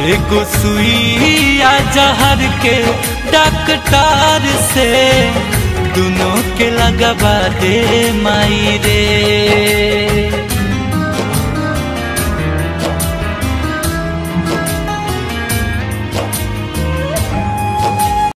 एगो सुइया जहर के डॉक्टर से दोनों के लगवा दे माई रे।